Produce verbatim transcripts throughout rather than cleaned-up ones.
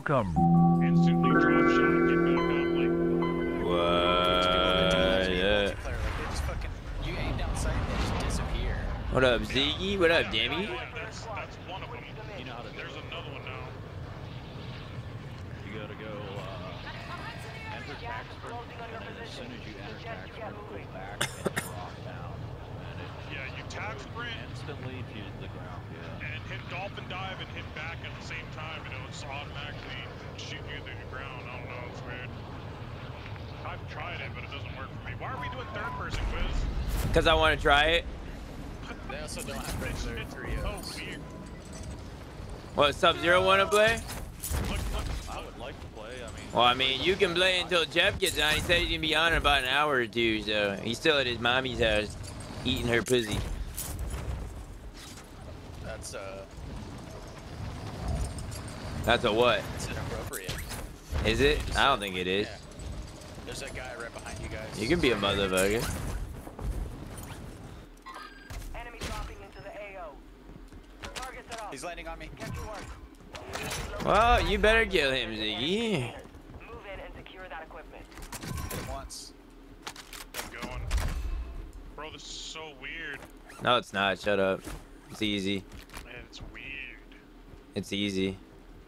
Welcome. Instantly drop shot and get back up like. What? Yeah. Like, they just fucking, you aim down sight and they just disappear. What up, Ziggy? What up, Demi? Yeah, that's that's one of them. You know how to. There's another one now. You gotta go uh, enter Taxford, and then as soon as you enter Taxford, go back and drop down. And it Yeah, you tag sprint instantly to the ground, yeah. and hit dolphin dive and hit back at the same time, and it'll just automatically shoot you through the ground. I don't know, it's weird. I've tried it, but it doesn't work for me. Why are we doing third person quiz? Because I want to try it. They also don't have regular It's three so O's. weird. What, Sub-Zero want to play? Look, look. I would like to play, I mean... Well, I mean, you can play until Jeff gets on. He said he's going to be on in about an hour or two, so he's still at his mommy's house eating her pussy. That's, uh, That's a what? it's inappropriate. Is it? I don't think it is. Yeah. There's that guy right behind you guys. You can be a motherfucker. Enemy dropping into the A O. Target set up. He's landing on me. Get to work. Well, you better kill him, Ziggy. Move in and secure that equipment. Hit him once. I'm going. Bro, this is so weird. No, it's not. Shut up. It's easy. Man, it's weird. It's easy.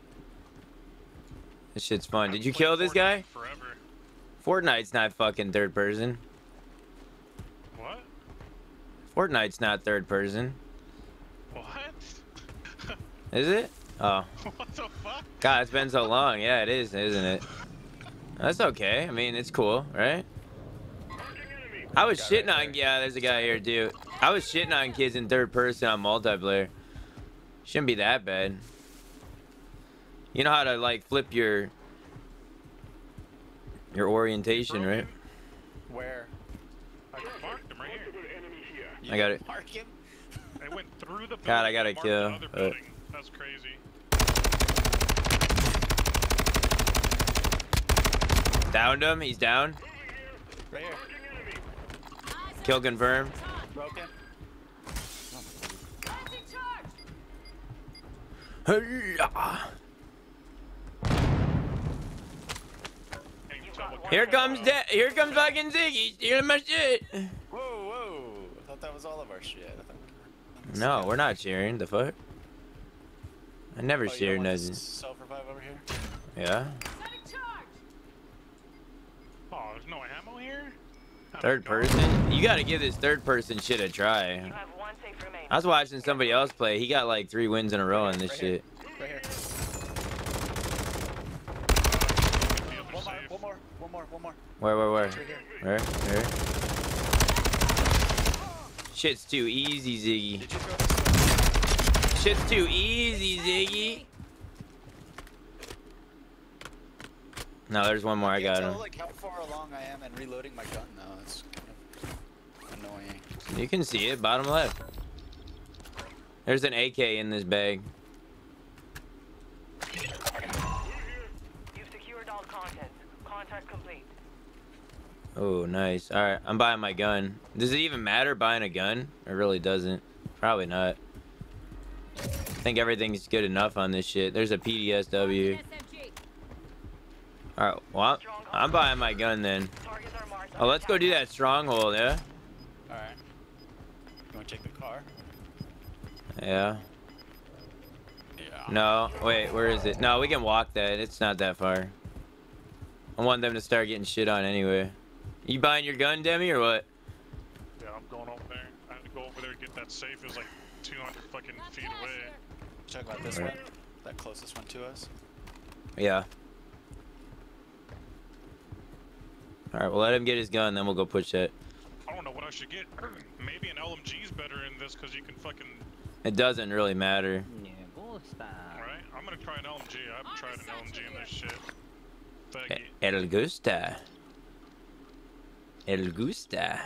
This shit's fun. Did you I've kill played this guy? Fortnite Forever. Fortnite's not fucking third person. What? Fortnite's not third person. What? Is it? Oh. What the fuck? God, it's been so long. Yeah, it is, isn't it? That's okay. I mean, it's cool, right? I was shitting on... Yeah, there's a guy here, too. I was shitting on kids in third person on multiplayer. Shouldn't be that bad. You know how to, like, flip your... Your orientation, right? Where? I marked him right here. You I got it. Mark him? I went through the building. God, I gotta and marked kill, the other but- building. That's crazy. Downed him. He's down. Right here. Kill confirmed. Broken. Can't even tell what Here kind comes of, da Here comes fucking Ziggy stealing my shit. Whoa, whoa. I thought that was all of our shit. I thought... No, we're not sharing. The fuck? I never Oh, you share don't want this nothing. self-revive over here? Yeah. Oh, there's no ammo here? How'd Third it go? person? You gotta give this third person shit a You try. have one safe remaining. I was watching somebody else play. He got like three wins in a row on this Right here. shit. Right here. The other One more, safe. one more, one more, one more. Where, where, where? Right here. Where? Where? Shit's too easy, Ziggy. Did you throw this? Shit's too easy, Ziggy. No, there's one more. I got can't tell, him. like, how far along I am and reloading my gun now. It's kind of annoying. You can see it, bottom left. There's an A K in this bag. You've secured all content. Contact complete. Oh, nice. All right, I'm buying my gun. Does it even matter buying a gun? It really doesn't. Probably not. I think everything's good enough on this shit. There's a P D S W. All right, well, I'm, I'm buying my gun then. Targets are marked. Oh, let's go do that stronghold, yeah? Alright. You want to take the car? Yeah. Yeah. No, wait, where is it? No, we can walk that. It's not that far. I want them to start getting shit on anyway. You buying your gun, Demi, or what? Yeah, I'm going over there. I had to go over there to get that safe. It was like two hundred fucking feet away. Check out this Right. one. That closest one to us. Yeah. All right, well, let him get his gun, then we'll go push that. I don't know what I should get. Maybe an L M G's better in this because you can fucking. It doesn't really matter. Right? I'm gonna try an L M G. I haven't tried an L M G in this shit. Thank E- you. El gusta. El gusta.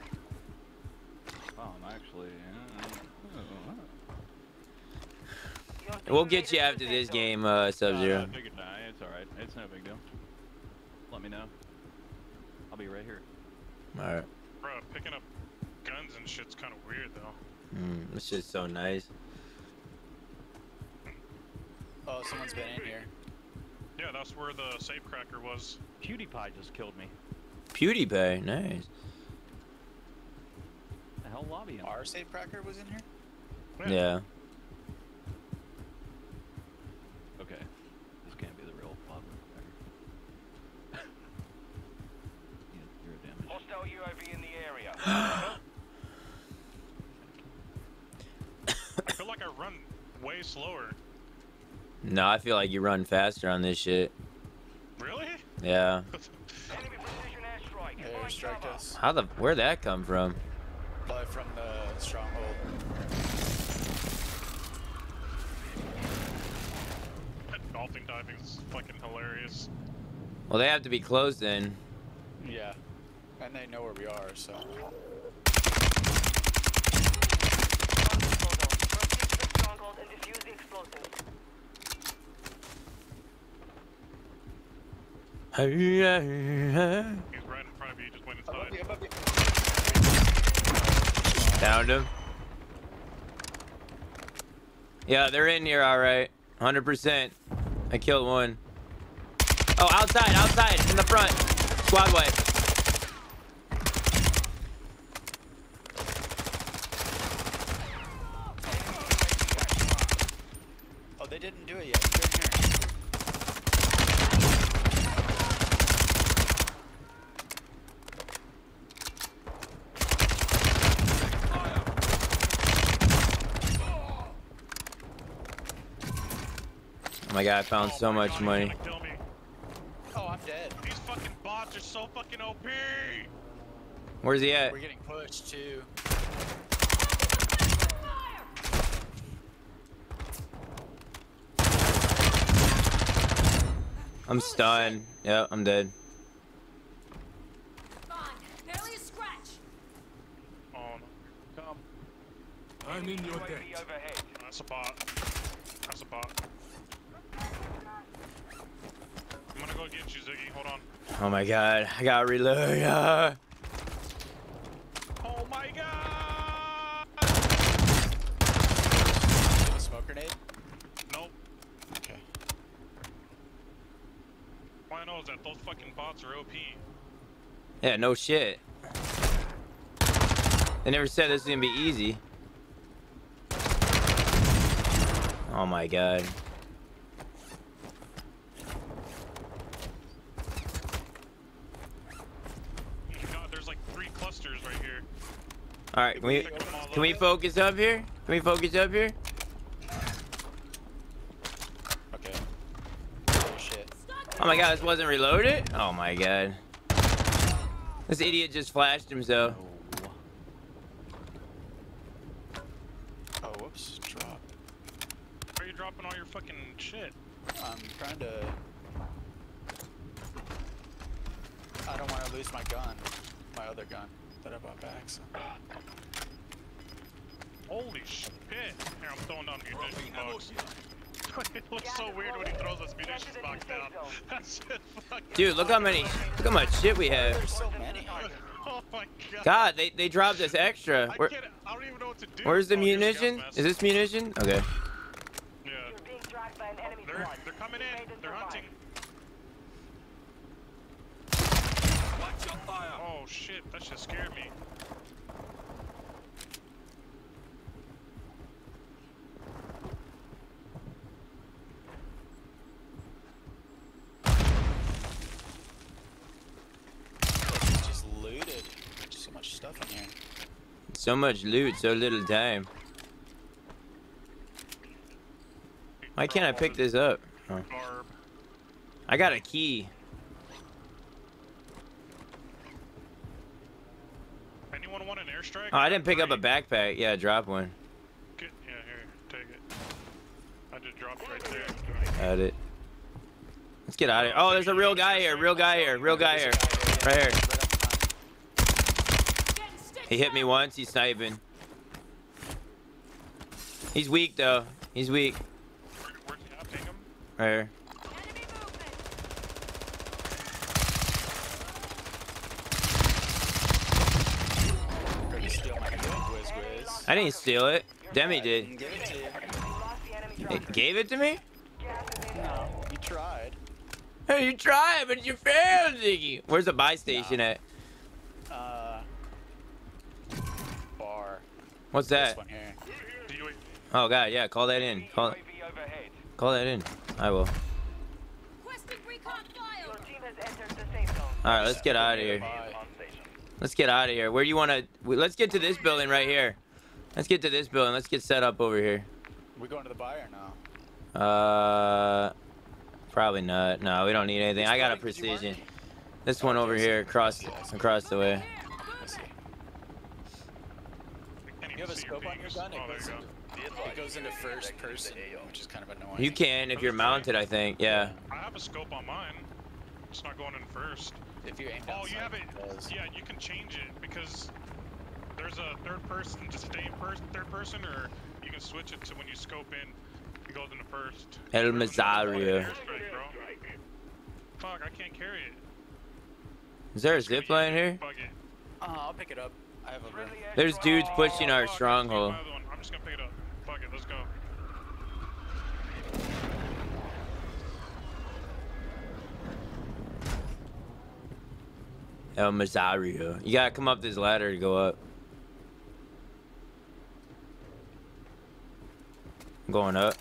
Oh, I'm actually... Uh, We'll get you after this game, uh, Sub-Zero. Uh, figured, nah, it's alright. It's no big deal. Let me know. I'll be right here. All right. Bro, picking up guns and shit's kind of weird though. Mm, this shit's so nice. Oh, someone's been in here. Yeah, that's where the safe cracker was. PewDiePie just killed me. PewDiePie, nice. The hell lobby him? Our safe cracker was in here? Yeah. Okay. This can't be the real lobby. Yeah, you're a damage. Hostile U A V in the area. I feel like I run way slower. No, I feel like you run faster on this shit. Really? Yeah. Enemy precision airstrike. They Find striked cover. us. How the? Where'd that come from? Probably from the stronghold. That dolphin diving is fucking hilarious. Well, they have to be close then. Yeah. And they know where we are, so. Proceed to the stronghold and defuse the explosives. Hey, yeah, yeah. He's right in front of you, just went Above inside. you, above you. Downed him. Yeah, they're in here, all right. one hundred percent. I killed one. Oh, outside, outside, in the front. Squad wipe. Oh, they didn't do it yet. They're in here. Oh my god, I found Oh so my much God, he's money. gonna kill me. Oh, I'm dead. These fucking bots are so fucking O P. Where's he at? We're getting pushed too. I'm stunned. Yep, I'm dead. Fine. Barely a scratch. Oh no. Come. I'm in your U A V debt. overhead. That's a bot. That's a bot. I'm gonna go get you, Ziggy. Hold on. Oh my god, I gotta reload. Ah. Oh my god! A smoke grenade? Nope. Okay. All I know is that those fucking bots are O P. Yeah, no shit. They never said this was gonna be easy. Oh my god. God, there's like three clusters right here. All right, can we can we focus up here? Can we focus up here? Okay. Oh shit. Oh my god, this wasn't reloaded? Oh my god. This idiot just flashed himself. Oh, whoops. Drop. Why are you dropping all your fucking shit? I'm trying to. I don't want to lose my gun. My other gun that I bought back, so. Holy shit! Here, I'm throwing down munitions box. It looks so weird when he throws this munitions box down. That's it, fucking. Dude, look how many, look how much shit we have. There's so many. Oh my god. God, they, they dropped this extra. I Where, can't. I don't even know what to do. where's the Oh, here's munition? gas mask. Is this munition? Okay. Yeah. You're being tracked by an enemy They're squad. they're coming Evade in. and They're survive. hunting. Watch your fire. Oh shit! That shit scared me. It's just looted. Just so much stuff in here. So much loot, so little time. Why can't I pick this up? Oh. Garb. I got a key. Anyone want an airstrike? Oh, I didn't pick up a Three. backpack. Yeah, drop one. Get, yeah, here, take it. I just dropped right there. Got it. Let's get out of here. Oh, there's a real guy here. Real guy here. Real guy here. Right here. He hit me once. He's sniping. He's weak though. He's weak. Where, where's he at? Ping him? Right here. Enemy movement. Or you steal my gun, whiz whiz. I didn't steal it. Demi did. Didn't give it to you. You lost the enemy It tracker. gave it to me? Gas is No, you tried. You try, but you fail, Ziggy. Where's the buy station Nah. at? Uh, bar. What's This that? one here. Do you Oh god, yeah. Call that in. Call, call that in. I will. Requesting recon Your file. team has entered the safe zone. All right, let's get out of here. Bye. Let's get out of here. Where do you want to? Let's get to this building right here. Let's get to this building. Let's get set up over here. We going to the buy or no? Uh, probably not. No, we don't need anything. I got a Which building did you mark? precision. This one over here, across, across the way. Let's see. can't You even have a see your scope on your peaks. gun? It Oh, there goes, you into, go. it goes into first person, which is kind of annoying. You can if you're mounted, I think. Yeah. I have a scope on mine. It's not going in first. If you aim down Oh, you have it. does. Yeah, you can change it because there's a third person. Just stay in first, third person, or you can switch it to when you scope in. It goes into first. El Third person's like Mazzario. airstrike, bro. Fuck, I can't carry it. Is there a zip line here? Fuck it. Uh, I'll pick it up. I have a room. There's dudes pushing Oh, our fuck, I just stronghold. need my other one. I'm just gonna pick it up. Fuck it, let's go. El Mazzario. You gotta come up this ladder to go up. I'm going up.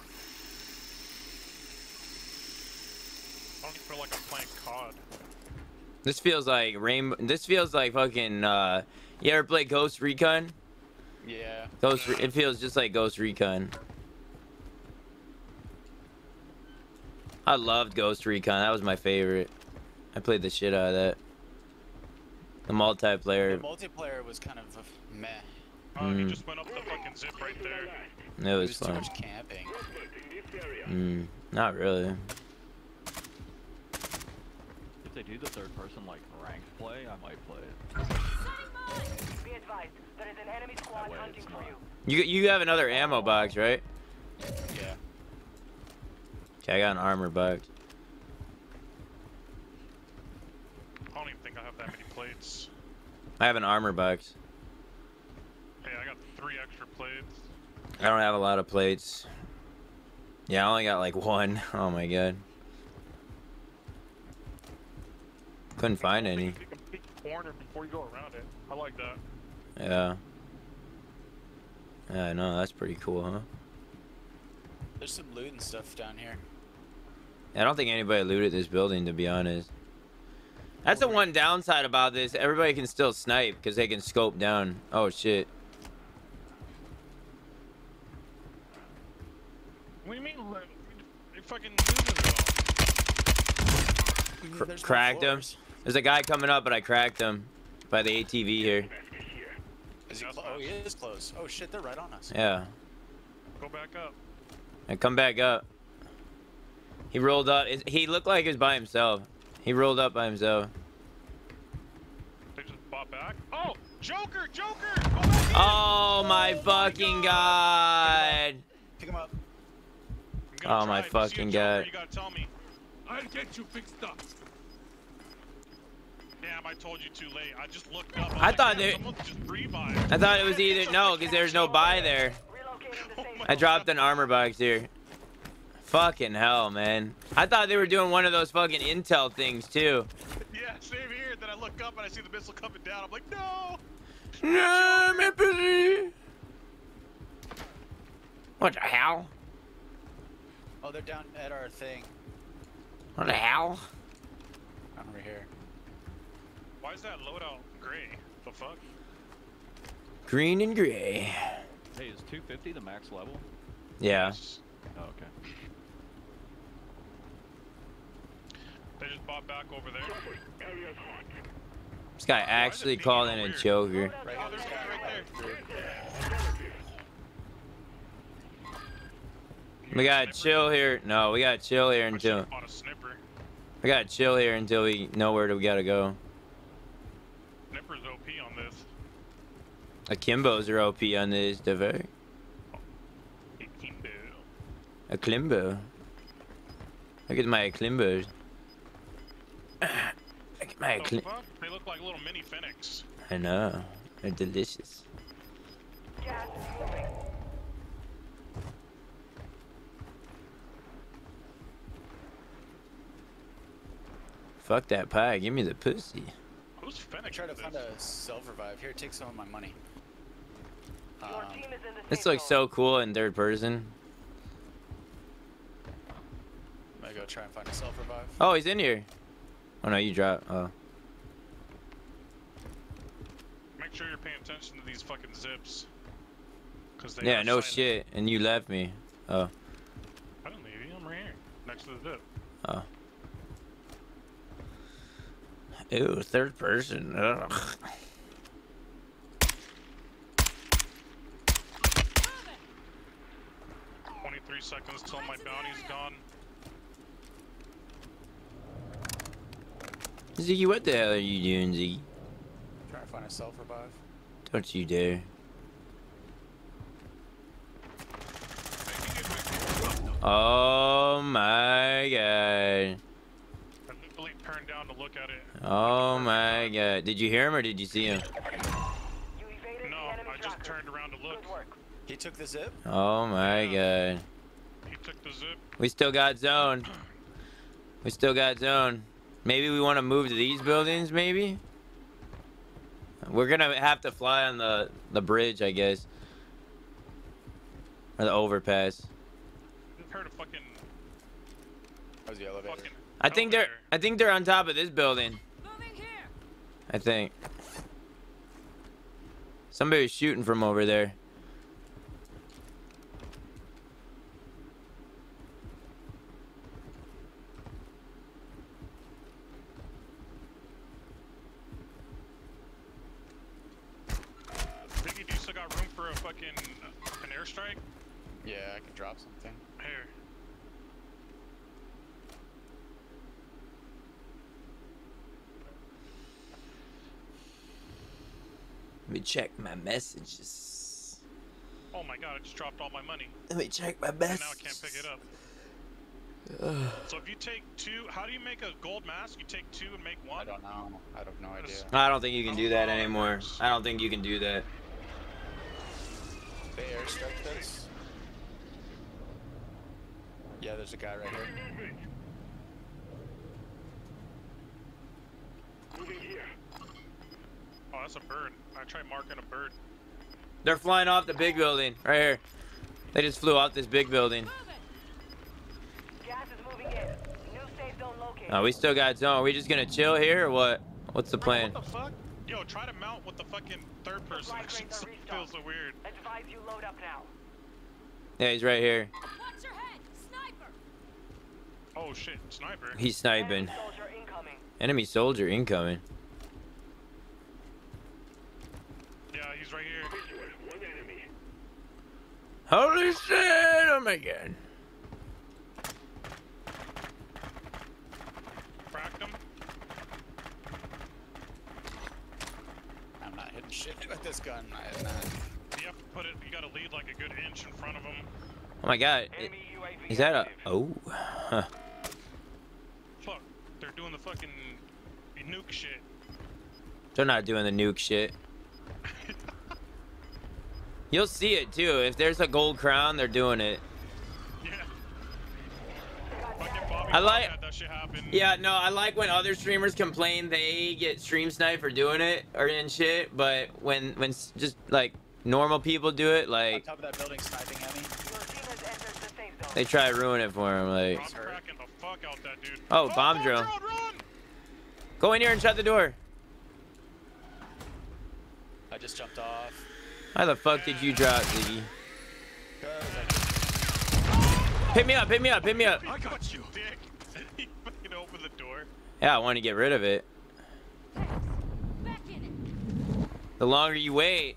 I don't feel like I'm playing C O D. This feels like rainbow. This feels like fucking. Uh, you ever play Ghost Recon? Yeah. Ghost. Re- it feels just like Ghost Recon. I loved Ghost Recon. That was my favorite. I played the shit out of that. The The multiplayer. multiplayer was kind of a meh. Oh, he Mm. just went up the fucking zip right there. It It was was too fun. much camping. Mm, not really. If they do the third person like ranked play, I might play it. Be advised, there is an enemy squad That way hunting it's for not- you. You you have another ammo box, right? Yeah. Okay, I got an armor box. I don't even think I have that many plates. I have an armor box. Hey, I got three extra plates. I don't have a lot of plates. Yeah, I only got like one. Oh my god. Couldn't find any. You can peek the corner before you go around it. I like that. Yeah. Yeah, I know. That's pretty cool, huh? There's some loot and stuff down here. I don't think anybody looted this building, to be honest. That's the one downside about this. Everybody can still snipe because they can scope down. Oh, shit. What do you mean? li- They fucking losing though. Cr- There's no cracked him. floors. There's a guy coming up, but I cracked him by the A T V here. Is he That's clo- oh, he nice. is close. Oh shit, they're right on us. Yeah. Go back up. And come back up. He rolled up. It- He looked like he was by himself. He rolled up by himself. They just bought back. Oh, Joker! Joker! Go back in! Oh my fucking god. Pick him up. I'm gonna Oh, my try. If you see a fucking Joker, God. You gotta tell me. I'll get you fixed up. Damn, I told you too late. I just looked up. I, was I like, thought damn, they- someone just revived. I thought it was either no, because there's no buy there. Relocating the safe I dropped an armor box here. Fucking hell, man. I thought they were doing one of those fucking intel things too. Yeah, same here. Then I look up and I see the missile coming down. I'm like, no! No, my pussy. What the hell? Oh, they're down at our thing. What the hell? Over here. Why is that loadout gray? The fuck? Green and gray. Hey, is two fifty the max level? Yeah. Yes. Oh, okay. They just bought back over there. This guy actually called in a Joker. Right Oh, here. there's This one guy. right there. We gotta chill here. No, we gotta chill here I until should've bought a snipper. we gotta chill here until we know where we gotta go. Snipper's O P on this. Akimbos are O P on this device. Kimbo. A Klimbo. Look at my Klimbos. Look at my The Klim. fuck? They look like little mini Phoenix. I know. They're delicious. Gas is moving. fuck that pie. Give me the pussy. Who's I Fennec? tried to find a self-revive. Here, take some of my money. Your Um, team is in the This safe looks zone. so cool in third person. I'm gonna go try and find a self-revive. Oh, he's in here. Oh no, you dropped. Oh. Make sure you're paying attention to these fucking zips. Cause they Yeah, are no silent. shit. And you left me. Oh. I didn't leave you. I'm right here, next to the zip. Oh. Ew, third person. Ugh. twenty-three seconds till my bounty's gone. Ziggy, what the hell are you doing, Ziggy? Trying to find a self-revive. Don't you dare. Oh my god. I literally turned down to look at it. Oh my god. Did you hear him or did you see him? You evaded No, the enemy I just tracker. turned around to look. Good work. He took the zip? Oh my god. He took the zip. We still got zone. We still got zone. Maybe we want to move to these buildings, maybe? We're gonna have to fly on the, the bridge, I guess. Or the overpass. I've heard a fucking, That was the elevator. fucking I think they're elevator. I think they're on top of this building. Moving here. I think. Somebody's shooting from over there. Biggie, do you still got room for a fucking an airstrike? Yeah, I can drop something. Here. Let me check my messages. Oh my god, I just dropped all my money. Let me check my And messages. now I can't pick it up. So if you take two, how do you make a gold mask? You take two and make one? I don't know. I have no idea. I don't think you can do that anymore. I don't think you can do that. They airstrike this? Yeah, there's a guy right here. Oh, that's a bird. I tried marking a bird. They're flying off the big building right here. They just flew off this big building. Gas is moving in. New safe zone located. Oh, we still got zone. Are we just gonna chill here or what? What's the plan? What the fuck? Yo, try to mount with the fucking third person. Supply It crates just are feels restocked. so weird. Advise you load up now. Yeah, he's right here. Watch your head. Sniper. Oh shit, sniper. He's sniping. Enemy soldier incoming. Enemy soldier incoming. Yeah, he's right here. Holy shit! Oh my god. Cracked him. I'm not hitting shit with this gun. I am not. You have to put it, you gotta lead like a good inch in front of him. Oh my god. Enemy U A V Is that a... active. Oh. Huh. Fuck, they're doing the fucking nuke shit. They're not doing the nuke shit. You'll see it too. If there's a gold crown, they're doing it. Yeah. Fucking Bobby I like- had that shit happen. Yeah, no, I like when other streamers complain they get stream sniped for doing it or and shit, but when when s- just like normal people do it, On like top of that building sniping at me. Your team has entered the safe zone. they try to ruin it for him. Like, I'm cracking the fuck out that dude. Oh, bomb drill. Run! go in here and shut the door. I just jumped off. How the fuck did you drop, Ziggy? 'Cause I just- Pick me up, pick me up, pick me up. I got you. Dick. He fucking opened the door. Yeah, I want to get rid of it. Back in it. The longer you wait.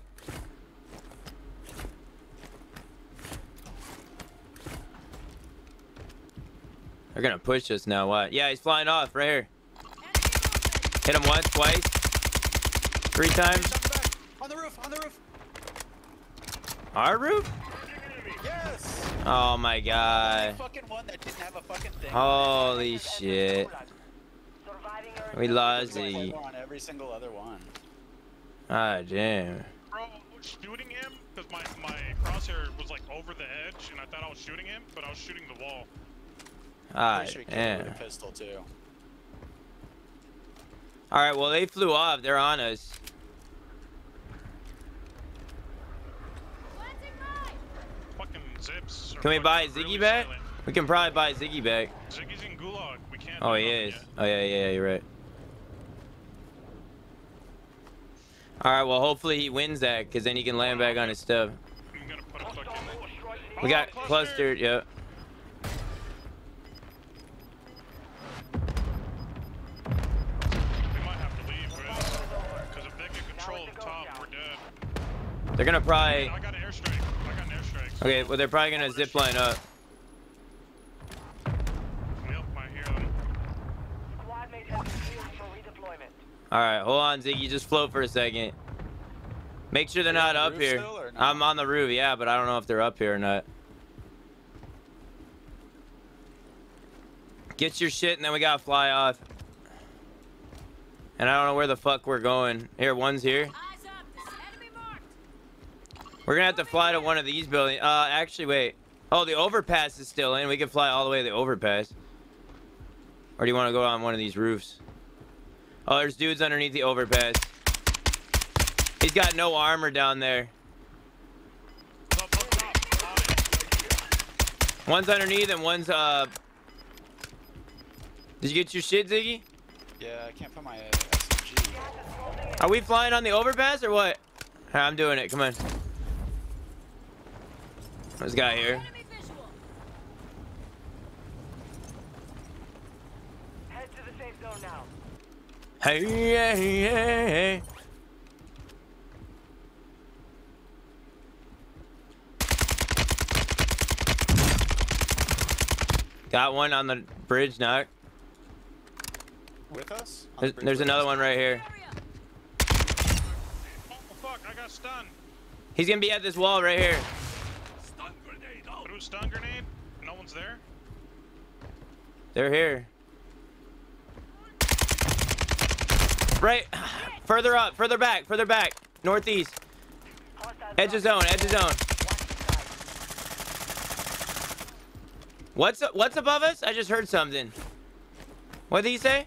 They're gonna push us now, what? Yeah, he's flying off right here. Hit him once, twice, three times. Jump back! On the roof! On the roof! Our roof? Yes! Oh my god. Fucking one that didn't have a fucking thing. Holy shit. Surviving or We lost It was Ziggy. on every single other one. Ah, damn. Bro, shooting him, because my, my crosshair was like over the edge, and I thought I was shooting him, but I was shooting the wall. Ah, Pretty sure he killed him with damn. a pistol too. All right, well, they flew off. They're on us. Planting mine. Fucking zips. are Can we buy fucking Ziggy really back? silent. We can probably buy Ziggy back. Ziggy's in Gulag. We can't. Oh, do he nothing is. yet. Oh, yeah, yeah, you're right. All right, well, hopefully he wins that, because then he can land back on his stuff. I'm gonna put a fucking. We Oh, got clustered, yep. We might have to leave, because if they can control the top, we're dead. They're gonna probably... I got an airstrike. I got an airstrike. Okay, well, they're probably gonna zip line up. Yep, I hear them. Squad mates have been cleared for redeployment. All right, hold on, Ziggy. Just float for a second. Make sure they're Are you on not the up roof here. still, or no? I'm on the roof, yeah, but I don't know if they're up here or not. Get your shit, and then we gotta fly off. And I don't know where the fuck we're going. Here, one's here. Eyes up. This enemy marked. We're gonna have to fly to one of these buildings. Uh, actually, wait. Oh, the overpass is still in. We can fly all the way to the overpass. Or do you want to go on one of these roofs? Oh, there's dudes underneath the overpass. He's got no armor down there. Up, up top. On it. One's underneath and one's, uh... Did you get your shit, Ziggy? Yeah, I can't put my uh, S M G. Are we flying on the overpass or what? Alright, I'm doing it. Come on. This guy here. Enemy visual. Head to the safe zone now. Hey, hey, hey, hey. Got one on the bridge, knock. With us? On the There's, bridge there's with another us? one right here. Area. Oh, fuck. I got stunned. He's gonna be at this wall right here. Stun grenade out. Threw a stun grenade. No one's there. They're here. Right. Further up, further back, further back. Northeast. Hostile Edge of zone, edge of zone. What's what's above us? I just heard something. What did he say?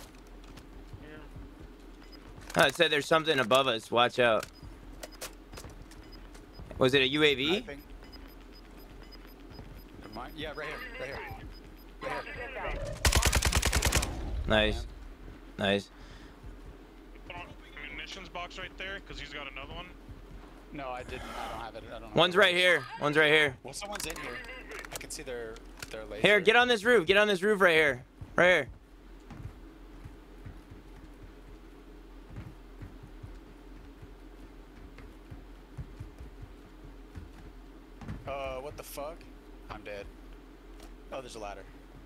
Oh, it said there's something above us. Watch out. Was it a U A V? Sniping. Never mind. Yeah, right here. Right here. Right here. Nice. Nice. Put on a munitions box right there, because he's got another one. No, I didn't. I don't have it. I don't know. One's right here. One's right here. Well, someone's in here. I can see their their laser. Here, get on this roof. Get on this roof right here. Right here. Uh, what the fuck? I'm dead. Oh, there's a ladder.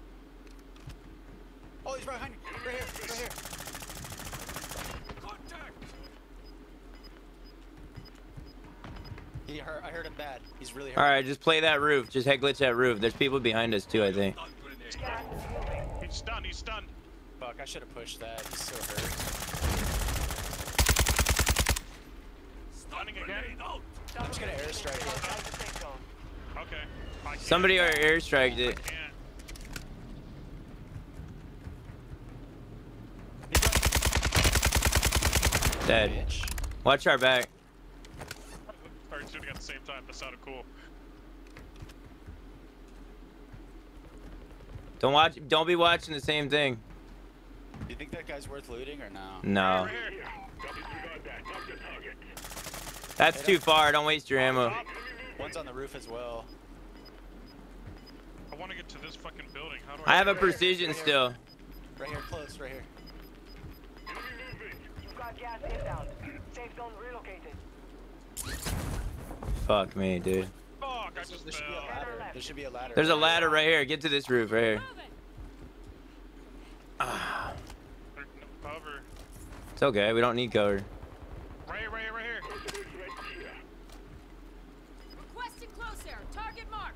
Oh, he's right behind you. Right here. Right here. Contact. He hurt. I heard him bad. He's really hurt. All right, just play that roof. Just head glitch that roof. There's people behind us too, I think. Stun grenade. Gas is moving. He's stunned. He's stunned. Fuck, I should have pushed that. He's so hurt. Stun Stunning again. grenade out. I'm just gonna airstrike it. Outside the safe zone. Okay. I can't. Somebody are airstriked it. Can't. Dead. Bitch. Watch our back. Started shooting at the same time. That sounded cool. Don't watch. Don't be watching the same thing. Do you think that guy's worth looting or no? No, Right here. that's too far. Don't waste your ammo. One's on the roof as well. I want to get to this fucking building. How do I? I have a get there? precision still. Right here, close. Right here. You've got gas inbound. Safe zone relocated. Fuck me, dude. Fuck! I There just should be a fell. ladder. There should be a ladder. There's a ladder right here. Get to this roof right here. Moving. Ah, There's no cover. it's okay. We don't need cover. Right here, right here, right here. Requesting close air. Target marked.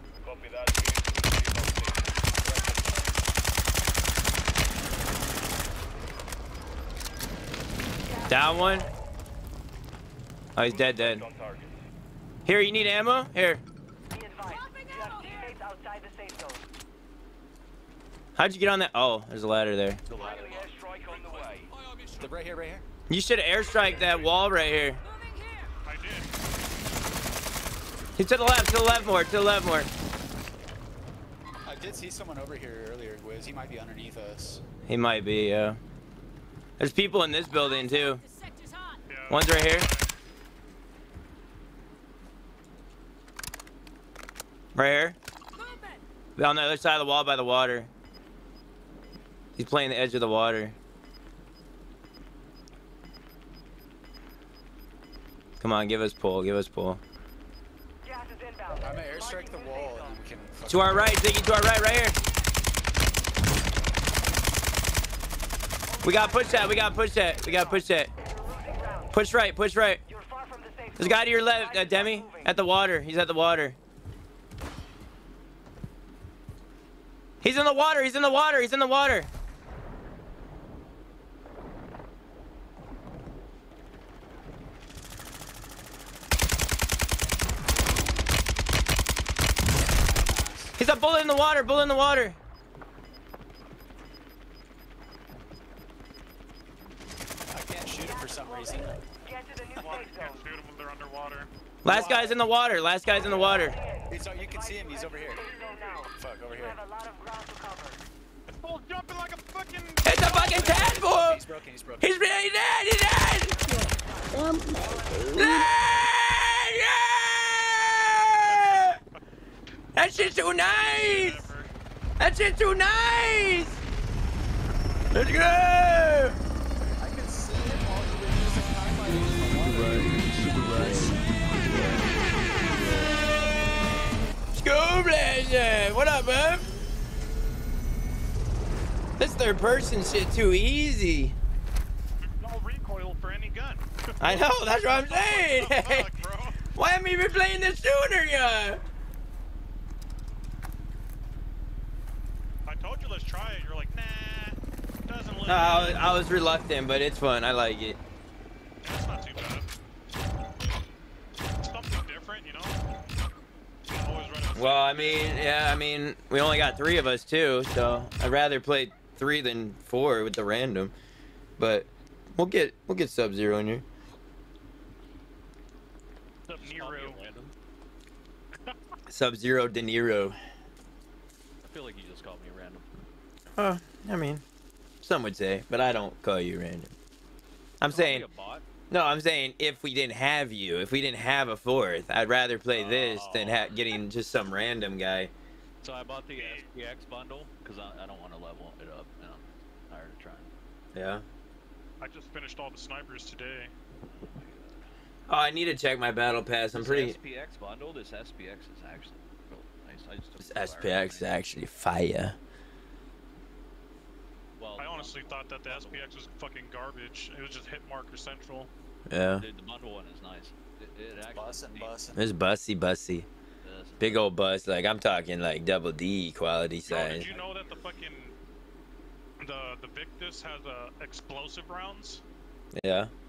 Down one. Oh, he's dead, dead. Here, you need ammo? Here. Be advised. Dropping You have ammo here. teammates outside the safe zone. How'd you get on that? Oh, there's a ladder there. Friendly airstrike Airstrike on the way. Fire mission. The, right here, right here. You should airstrike that wall right here. Moving here. I did. He's to the left, to the left more, to the left more. I did see someone over here earlier, Wiz. He might be underneath us. He might be, yeah. There's people in this building too. The sector's hot. Yeah. One's right here. Right here. Movement. On the other side of the wall by the water. He's playing the edge of the water. Come on, give us pull, give us pull. Gas is inbound. I'm gonna airstrike the wall and we can. To our right, Ziggy, to our right, right here. We got push that, we got push that, we got push that. Push right, push right. You're far from the safe There's a guy to your left, uh, Demi, at the water. He's at the water. He's in the water, he's in the water, he's in the water. He's a bullet in the water, bullet in the water. I can't shoot him for some reason. Get to the new Water safe can't zone. shoot them when they're underwater. Last guy's in the water, last guy's in the water. He's, you can see him. He's over here. Safe zone now. Fuck, over You here. have a lot of ground to cover. It's full jumping like a fucking. It's a fucking tadpole! He's broken. He's broken. He's really dead, he's dead! Yeah! That shit's too nice! Ever. That shit's too nice! Let's go! I can see him all the way. There's a timeline in the water. School Blazer! What up, bub? This third person shit too easy. No recoil for any gun. I know, that's what I'm saying. Fuck, bro. Why am I even playing this sooner, yeah? I told you let's try it. You're like, nah. Doesn't look. No, I was, good. I was reluctant, but it's fun. I like it. It's not too bad. Something different, you know. Always running the Well, I mean, yeah, I mean, we only got three of us too, so I'd rather play three than four with the random. But we'll get we'll get Sub-Zero in here. same Nero. Sub-Zero De Niro. I feel like you just called me random. Oh, I mean, some would say, but I don't call you random. I'm saying, A bot? no, I'm saying if we didn't have you, if we didn't have a fourth, I'd rather play this than ha getting just some random guy. So I bought the S P X bundle because I, I don't want to level it up. You know, I'm tired of trying. Yeah. I just finished all the snipers today. Oh, I need to check my battle pass. I'm This pretty. S P X bundle. This S P X is actually real nice. I just took This the S fire P X is from it. actually fire. Well, I honestly thought that the S P X was fucking garbage. It was just hit marker central. Yeah. Dude, the bundle one is nice. It, it actually. Bussin', bussin'. It's bussy, bussy. Yes. Big old bus. Like, I'm talking like double D quality Yo, size. did you know that the fucking the the Victus has uh, explosive rounds? Yeah.